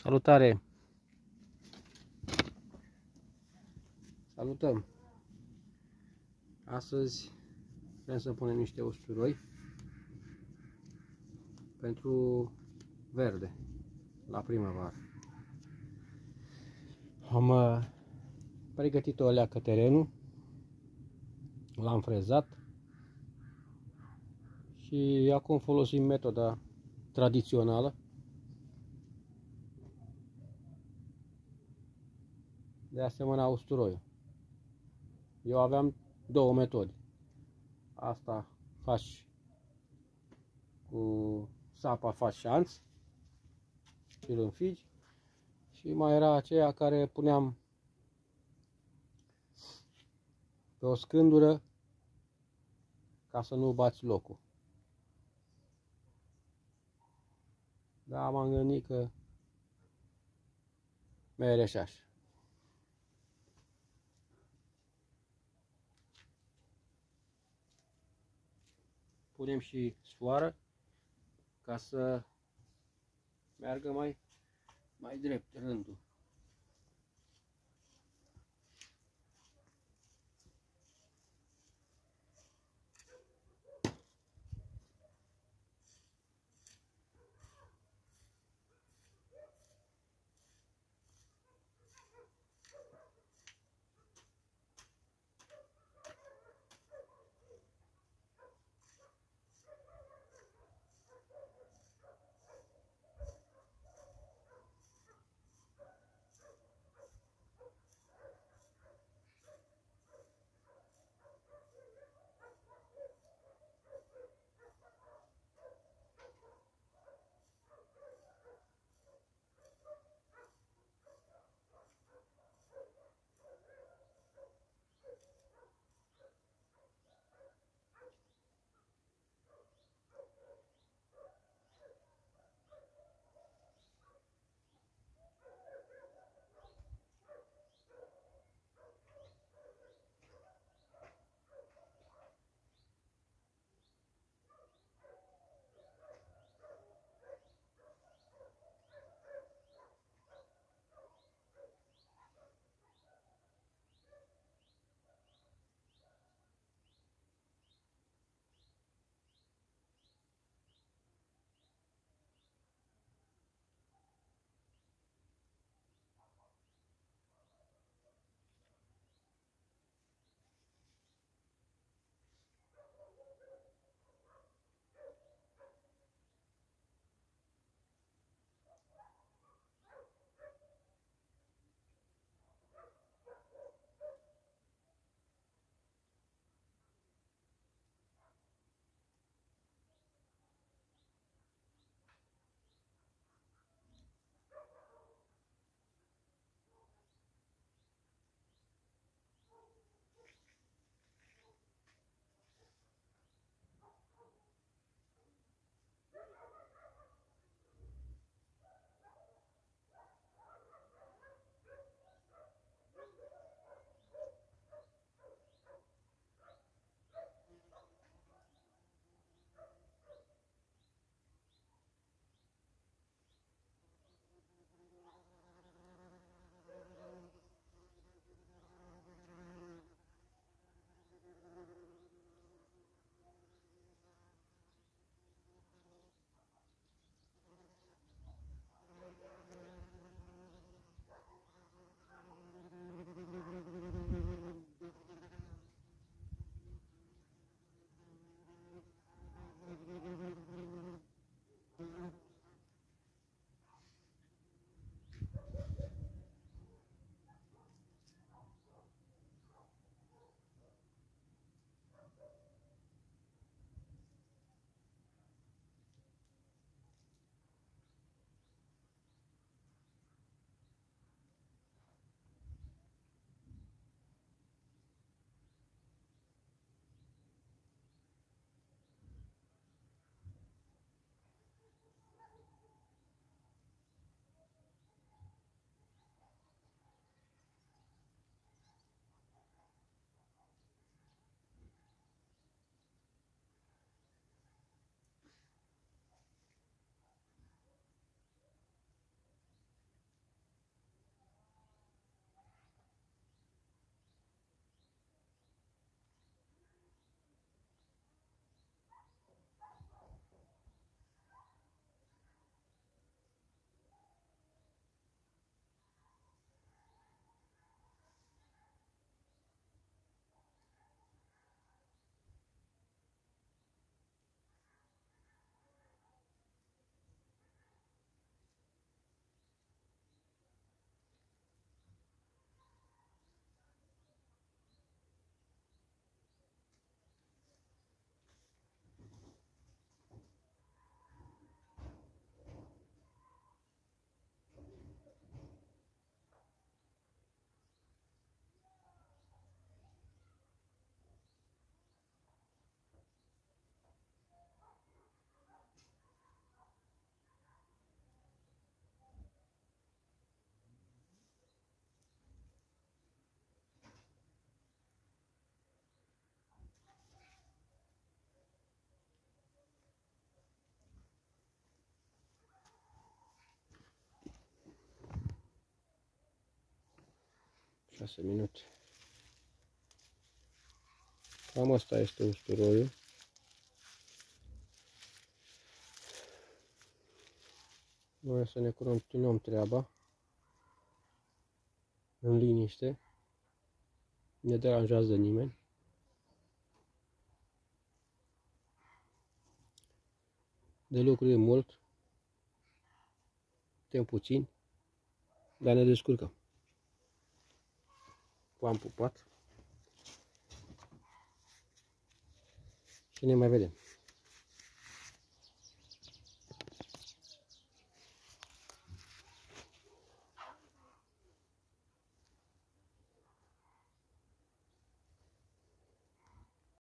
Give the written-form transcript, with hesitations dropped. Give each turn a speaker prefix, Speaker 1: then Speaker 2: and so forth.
Speaker 1: Salutare! Salutăm! Astăzi vrem să punem niște usturoi pentru verde la primăvară. Am pregătit o leacă terenul, l-am frezat și acum folosim metoda tradițională de a semăna usturoiul. Eu aveam două metode. Asta faci cu sapa, faci șanț și îl înfigi, și mai era aceea care puneam pe o scândură ca să nu bați locul. Da, m-am gândit că mere și așa. Punem și sfoară ca să meargă mai drept rândul. 6 minute. Cam asta este usturoiul. Noi să ne continuăm treaba în liniște. Ne deranjează nimeni. De lucru e mult, timp puțin, dar ne descurcăm. V-am pupat și ne mai vedem.